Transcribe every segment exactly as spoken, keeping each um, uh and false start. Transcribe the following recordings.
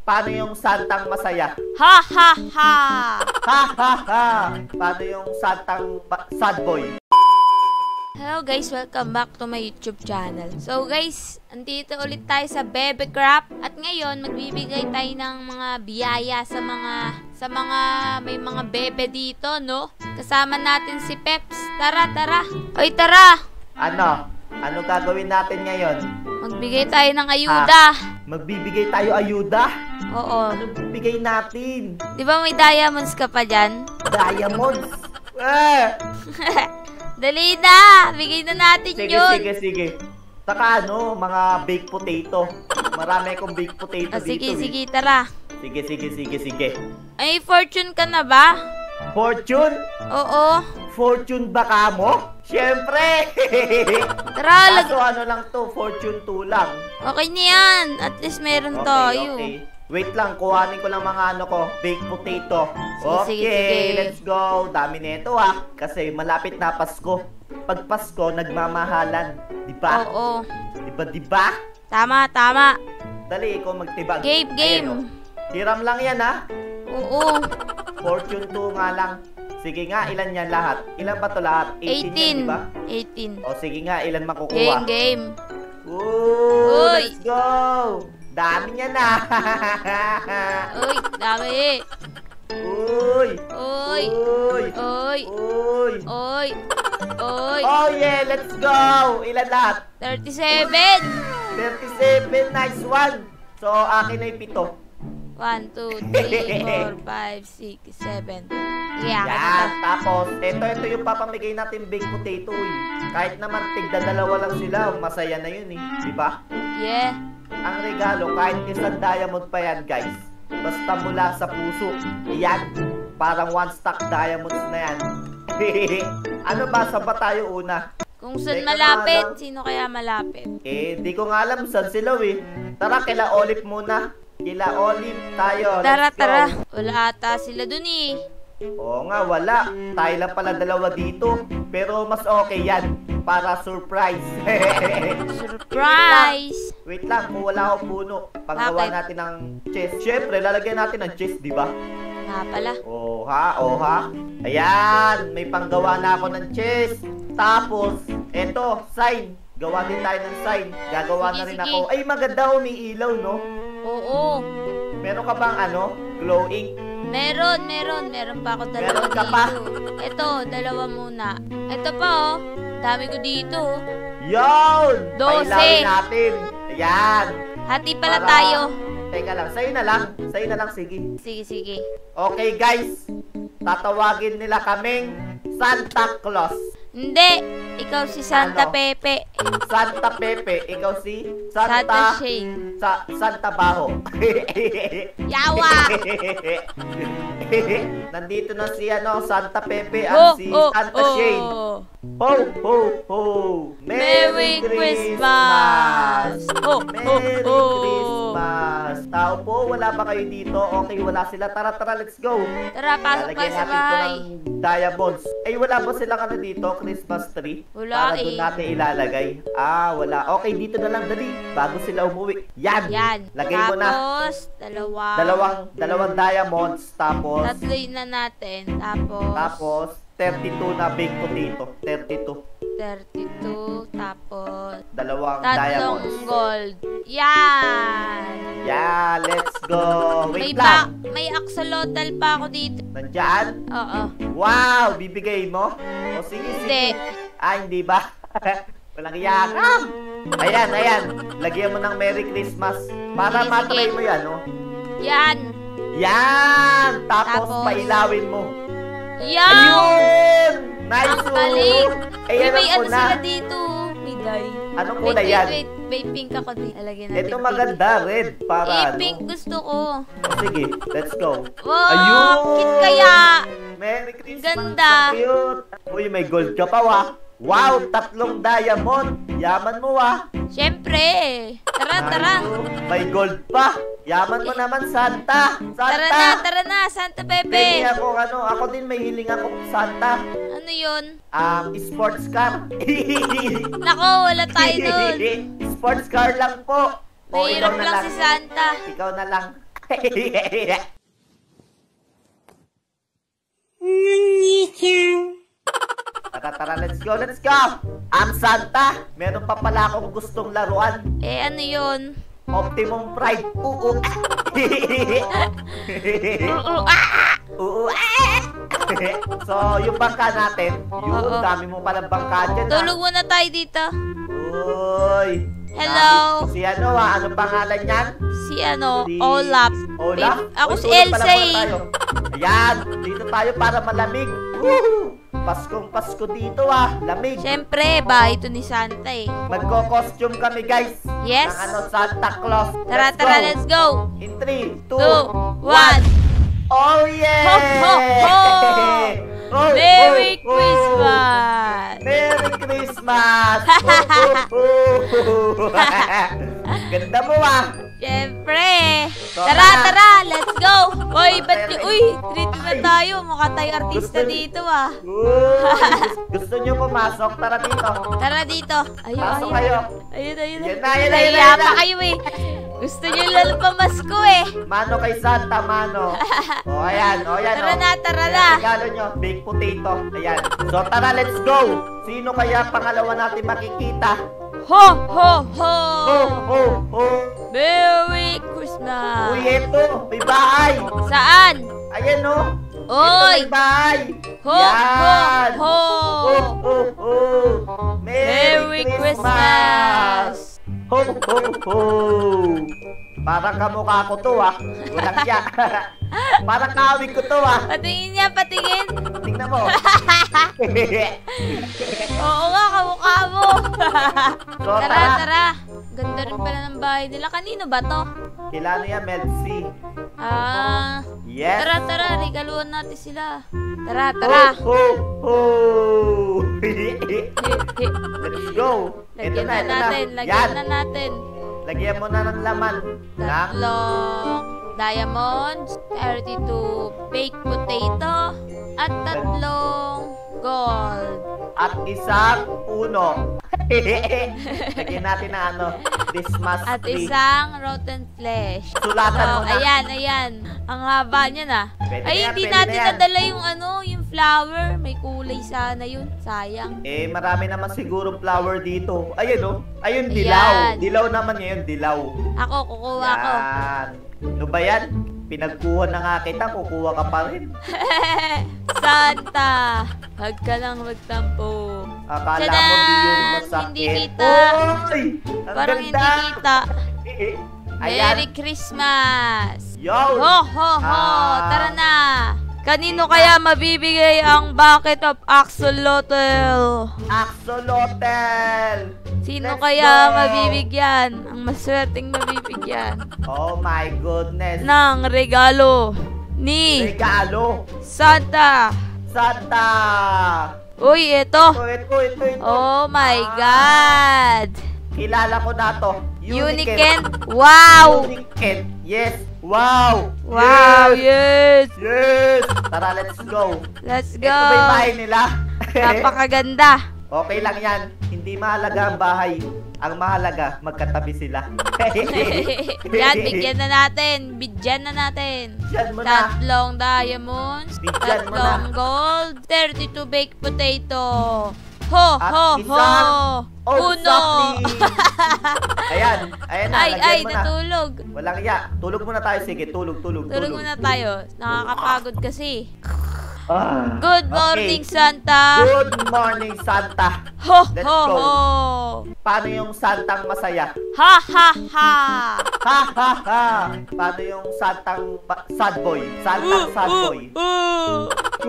paano yung Santang masaya? Ha ha ha! Ha ha ha! Paano yung Santang sad boy? Hello guys, welcome back to my YouTube channel. So guys, andito ulit tayo sa Bebe Craft. At ngayon, magbibigay tayo ng mga biyaya sa mga sa mga may mga bebe dito, no? Kasama natin si Peps. Tara, tara. Oy, tara. Ano? Ano gagawin natin ngayon? Magbigay tayo ng ayuda. Ha? Magbibigay tayo ayuda? Oo. Ano bibigay natin? Di ba may diamonds ka pa dyan? Diamonds? Eh! Dali na! Bigay na natin sige, yun. Sige, sige, sige. Saka ano, mga baked potato. Marami akong baked potato ah, dito. Sige, eh. sige, tara. Sige, sige, sige, sige. Ay, fortune ka na ba? Fortune? Oo. Fortune ba ka mo? Siyempre! Tara, lag... Kaso ano lang to, fortune two lang. Okay na yan. At least meron okay, tayo. Okay. Wait lang, kuhanin ko lang mga ano ko, baked potato. Sige, okay, sige, sige. Let's go. Dami nito ah. Kasi malapit na Pasko. Pag Pasko, nagmamahalan. Diba? Oo. Diba, diba? Tama, tama. Dali, ikaw magtibag. Game, game. Ayan, oh. Hiram lang yan ah. Oo. Fortune two nga lang. Sige nga, ilan yan lahat? Ilan ba to lahat? eighteen, eighteen. yan, diba? eighteen. O sige nga, ilan makukuha? Game, game. Ooh, Uy. let's go! Dami niya na! Uy, dami. Uy! Uy. Uy! Uy. Uy! Uy. Uy. Oh yeah, let's go! Ilan lahat? thirty-seven. thirty-seven, nice one! So, akin na yung pito. one, two, three, four, five, six, seven. Yeah, Yan, tapos, ito, ito yung papamigay natin baked potato eh. Kahit naman tigda dalawa lang sila, masaya na yun eh. Diba? Yeah. Ang regalo, kahit isang diamond pa yan, guys. Basta mula sa puso. Yan. Parang one stack diamonds na yan. Ano ba? Saan ba tayo una? Kung saan Teka malapit, nga lang. sino kaya malapit? Eh, di ko nga alam saan sila eh. Tara, kila Olive muna. Kila Olive tayo. Tara, Let's go. tara. Wala ata sila dun eh. Oo nga, wala. Tayo lang pala dalawa dito. Pero mas okay yan. Para surprise. Surprise! Wait lang, kung wala akong puno, panggawa Bakit? natin ng chest. Siyempre, lalagyan natin ng chest, di ba? Nga pala. Oh ha, oh ha. Ayan, may panggawa na ako ng chest. Tapos, eto, sign. Gawa din tayo ng sign. Gagawa Sige, na rin sige. ako. Ay, maganda umiilaw, no? Oo. Meron ka bang ano, glowing? Meron, meron. Meron pa ako dalawa Meron ka dito. pa? Ito, dalawa muna. Ito pa oh. Dami ko dito oh. Yon! Dose. Pailawin natin. Ayan. Hati pala Para- tayo. Teka lang, sa'yo na lang. Sa'yo na lang, sige. Sige, sige. Okay, guys. Tatawagin nila kaming Santa Claus. Hindi. Ikaw si Santa Ano? Pepe. Santa Pepe, ikaw si Santa Santa Shane. sa Santa Baho. Yawa! Nandito na si ano, Santa Pepe Oh, at si oh, Santa oh. Shane. Ho, ho, ho! Merry Christmas! Ho, ho, Merry ho! Christmas! Tao po, wala ba kayo dito? Okay, wala sila. Tara, tara, let's go! Tara, pasok tayo Lalagyan sa natin to bahay. ng diamonds. Ay, wala ba silang ano dito? Christmas tree? Wala Para doon eh. natin ilalagay. Ah, wala. Okay, dito na lang dali. Bago sila umuwi. Yan! Yan. Lagay mo na. Tapos, dalawa. Dalawang, dalawang diamonds. Tapos, Tatlo yun na natin. Tapos, tapos, thirty-two na baked potato. thirty-two. thirty-two. Tapos, Dalawang tatlong diamonds. gold. Yan! Yeah, let's go. May Wait ba lang. may axolotl pa ako dito. Nandyan? Oo. Wow! Bibigay mo? O sige, Hindi. sige. Ah, hindi ba? Walang yakap. Ayan, ayan. Lagyan mo ng Merry Christmas. Para Sige, matry sige. mo yan, no? Yan! Yan! Tapos, Tapos, pailawin mo. Yan! Ayun! Nice Ang galing! Ay, Uy, alam may ko ano na. sila dito. May dye. Anong Wait, kulay wait, yan? wait. May pink ako dito. Alagyan natin Ito pink. maganda, red. Para, Eh, ano? pink gusto ko. O, sige, let's go. Wow! Ayun! Cute kaya! Merry Christmas. Ganda. So cute. Uy, may gold ka pa, wa. Wow, tatlong diamond. Yaman mo, wa. Siyempre! Tara, tara! Ayun, may gold pa. Yaman mo naman, Santa. Santa. Tara na, tara na, Santa Hindi Pepe! ako, ano, ako din may hiling ako, Santa. Ano yun? Um, sports car. Nako, wala tayo nun! Sports car lang po. O, ikaw Mahirap na lang lang. si Santa. Ikaw na lang. Tara, tara, let's go, let's go! Ang Santa, meron pa pala akong gustong laruan. Eh, ano yun? Optimum Pride. Oo. Oo, ah! Oo. So, yung bangka natin, yun, Oo. dami mo palang bangka dyan. ah. Tulog muna tayo dito. Uy. Hello? Dami- Si ano ah, ano pangalan niyan? Si ano, Si Olaf. Olaf? Eh, ako Uy, si tulog Elsa pala muna eh. tayo. Ayan, dito tayo para malamig. Woohoo! Paskong Pasko dito ah, lamig. Siyempre, bahay ito ni Santa eh. Magko-costume kami guys. Yes. Ng ano, Santa Claus. Tara, Let's tara, go. let's go. In three, two, Two, one. Oh yeah! Ho, ho, ho! Oh, Merry oh, oh. Christmas! Merry Christmas! Oh, oh, oh. Ganda mo ah! Siyempre! So, Tara, tara. tara! Let's go! Uy, So, ba't tara. y- Uy, treat na tayo. Mukha tayo artista Gusto- dito ah. Uy, gusto nyo pumasok? Tara dito. Tara dito. Ayun, Pasok ayun. kayo. Ayun, ayun. Yan na, yan na, yan na, Nahiya yan na. pa kayo eh. Gusto nyo lalo pamasko eh. Mano kay Santa, mano. O, ayan. O, ayan. Tara o. na, tara Ayan, na. regalo nyo. Baked potato. Ayan. So, tara, let's go. Sino kaya pangalawa natin makikita? Ho, ho, ho! Oh, oh, oh. Merry Christmas! Uy, eto. May bahay. Saan? Ayan, o. Oy! Ito may bahay. Ho, Yan. ho, ho! Oh, oh, oh. Merry, Merry Christmas. Christmas! Ho, ho, ho. Parang kamukha ko to ah. Walang siya. Parang kawig ko to ah. Patingin niya, patingin. Tingnan mo. Oo nga, kamukha mo. So, Tara, tara. tara. Ganda rin pala ng bahay nila. Kanino ba to? Kilala niya, Melcy. Ah, Yes. tara, tara. Regaluhan natin sila. Tara, tara. Ho, ho, ho. He, he. Let's go. Ito Lagyan na, na ito na. natin, Yan. lagyan na natin. Lagyan mo na ng laman. Na? Tatlong diamonds, thirty-two baked potato, at tatlong gold. At isang uno. Lagyan natin na ano, Christmas At tree. isang rotten flesh. Sulatan So, mo na. ayan, ayan. Ang haba niya na. Pwede Ay, na yan, hindi pwede natin na yan. nadala yung ano, yung flower. May kulay sana yun. Sayang. Eh, marami naman siguro flower dito. Ayun oh. Ayun, Ayan. dilaw. Dilaw naman ngayon, dilaw. Ako, kukuha ko. Yan. Ano ba yan? Pinagkuha na nga kita, kukuha ka pa rin. Santa, wag ka lang magtampo. Akala Tadaan! mo di yun masakit. Hindi kita. Oy! Ang Parang ganda! hindi kita. Ayan. Merry Christmas! Yo! Ho, ho, ho! Ah. Tara na! Kanino kaya mabibigay ang bucket of axolotl? Axolotl! Sino Let's kaya go! mabibigyan? Ang maswerteng mabibigyan Oh my goodness. ng regalo ni Regalo. Santa. Santa! Uy, ito. Ito, ito, ito, ito. Oh my Ah. God! Kilala ko na to. Uniken. Wow! Uniken. Yes. Wow. Wow, yes! Yes. Tara, let's go. Let's Ito go! ba yung bahay nila? Napakaganda. Okay lang yan. Hindi mahalaga ang bahay. Ang mahalaga, magkatabi sila. Yan, bigyan na natin. Bigyan na natin. Bigyan mo na. Tatlong diamonds, Bigyan mo tatlong na. gold, thirty-two baked potato. Ho, At ho, ho! isang Uno! Ayan. Ayan na. Ay, lagyan ay, mo na. natulog. Walang iya. Tulog muna tayo. Sige, tulog, tulog, tulog. Tulog muna tayo. Nakakapagod kasi. Ah, Good okay. morning, Santa! Good morning, Santa. Ho, Let's ho, go. ho! Paano yung Santang masaya? Ha, ha, ha! Ha, ha, ha. Paano yung Santang ba- sad boy? Santang sad boy. Uh,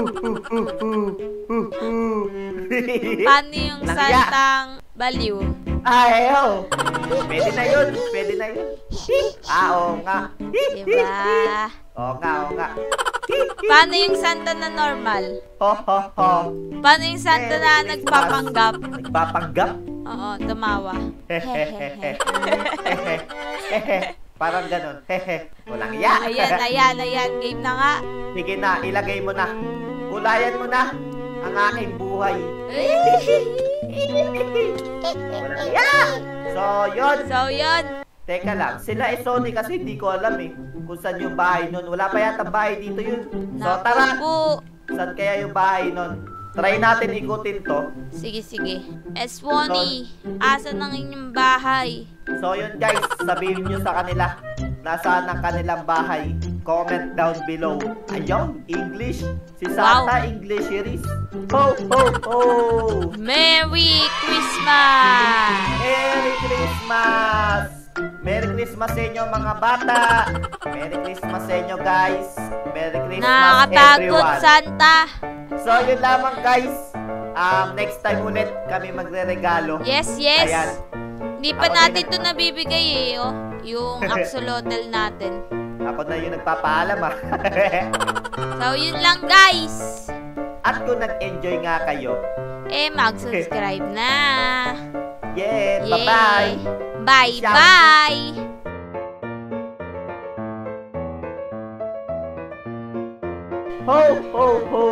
Paano Paano yung Langya. Santang baliw? Ay, oh. Pwede na yun. Pwede na yun. Ah, oo nga. Diba? Oo nga, oo nga. Paano yung Santa na normal? Ho, ho, ho. Paano yung Santa na Merry nagpapanggap? Nagpapanggap? Oo, tumawa. Hehehe. Hehe. Parang ganun. Hehe. Walang iya. Ayan, ayan, ayan. Game na nga. Sige na, ilagay mo na. Kulayan mo na ang aking buhay. Walang iya. So, yun. So, yun. Teka lang, sila eh Sony kasi hindi ko alam eh kung saan yung bahay nun. Wala pa yata bahay dito yun. So Naku tara, po. saan kaya yung bahay nun? Try natin ikutin to. Sige, sige. Eswani, asan ang inyong bahay? So yun guys, sabihin nyo sa kanila nasaan ang kanilang bahay. Comment down below. Ayun, English. Si Santa, Wow. English series. Ho, ho, ho! Merry Christmas! Merry Christmas! Merry Christmas sa inyo mga bata! Merry Christmas sa inyo guys! Merry Christmas Nakakapagod, everyone! Santa! So yun lamang guys. Um, next time ulit kami magre-regalo. Yes, yes! Ayan. Hindi pa Ako natin din to nabibigay eh, oh. Yung axolotl natin. Ako na yung nagpapaalam ah. So, yun lang guys! At kung nag-enjoy nga kayo, Eh, mag-subscribe na! yeah, Yay! bye-bye! Bye-bye! Ho, ho, ho!